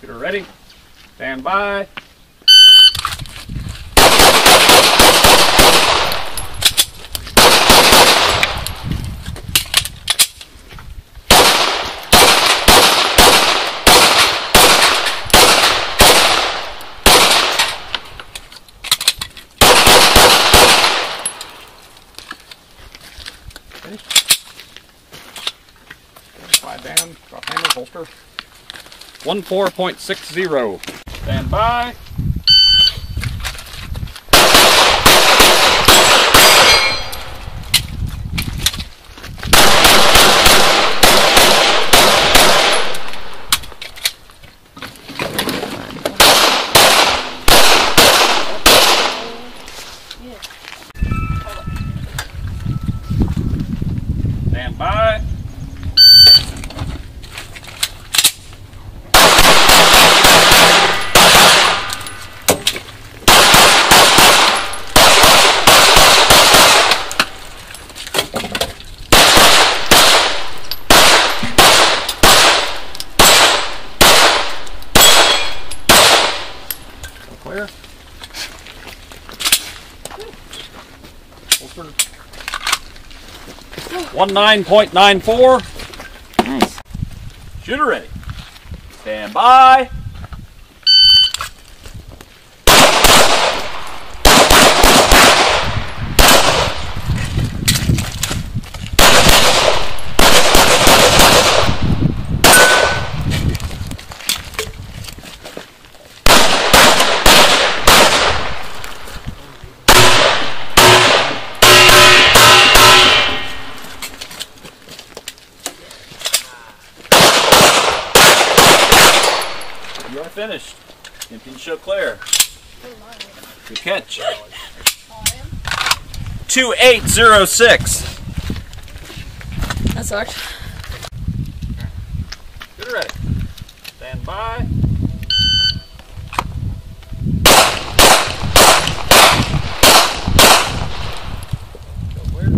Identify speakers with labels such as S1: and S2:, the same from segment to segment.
S1: Shooter ready. Stand by. Ready? Slide down, drop hammer, holster. 14.60. Stand by. Stand by. Clear. Holster. 19.94.
S2: Nice.
S1: Shooter ready. Stand by. You are finished. Empty and show clear. Good catch. 2806.
S2: That sucked.
S1: Shooter ready. Stand by. Show clear.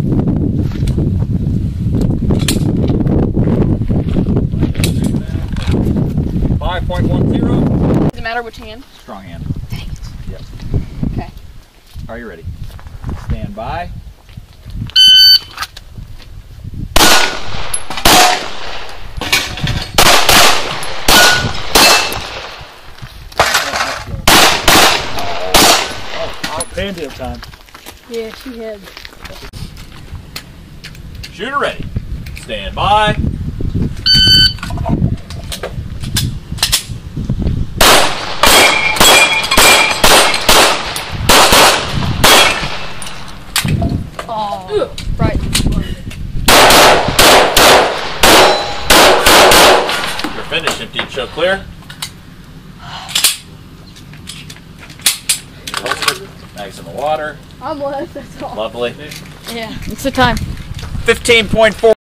S1: 5.10.
S2: Does it matter which hand?
S1: Strong hand.
S2: Dang it.
S1: Yep.
S2: Okay.
S1: Are you ready? Stand by.
S3: Bandit time.
S2: Yeah, she had.
S1: Shooter ready. Stand by.
S2: Oh, right.
S1: You're finished. Empty and show clear. Bags in the water.
S2: I'm left, that's all.
S1: Lovely.
S2: Yeah, it's the time.
S1: 15.4.